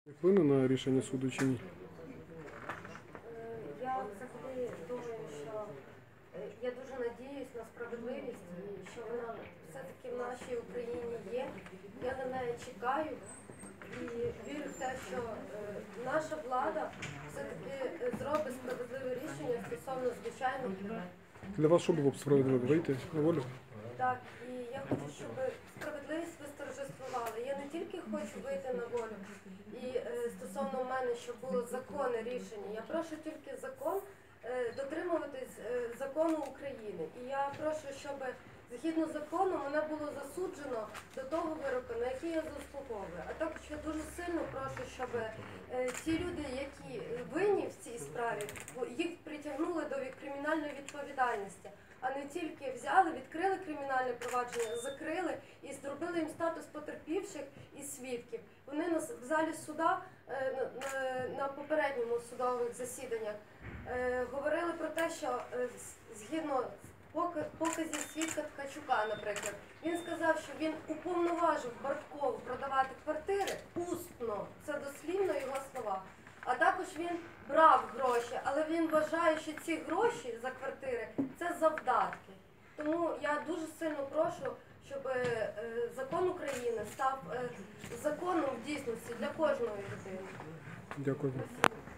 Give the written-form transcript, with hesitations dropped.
Вплине на рішення суду чи ні? Я взагалі думаю, що я дуже надіюсь на справедливість і що вона все-таки в нашій Україні є. Я на неї чекаю і вірю в те, що наша влада все-таки зробить справедливе рішення стосовно звичайних. Для вас що було б справедливо? Вийти на волю? Так, і я хочу, щоб справедливість восторжествувала. Я не тільки хочу вийти на волю і стосовно мене, щоб було законне рішення. Я прошу тільки закон, дотримуватись закону України. І я прошу, щоб згідно закону мене було засуджено до того вироку, на який я заслуговую. А також я дуже сильно прошу, щоб ті люди, які винні в цій справі, їх притягнули до кримінальної відповідальності. А не тільки взяли, відкрили кримінальне провадження, закрили і зробили їм статус потерпівших і свідків. Вони в залі суда на попередньому судових засіданнях говорили про те, що згідно показів свідка Ткачука, наприклад, він сказав, що він уповноважив Барткову продавати квартири усно, це дослівно його слова. А також він брав гроші, але він вважає, що ці гроші за квартири – це завдатки. Тому я дуже сильно прошу, щоб закон України став законом в дійсності для кожної людини. Дякую.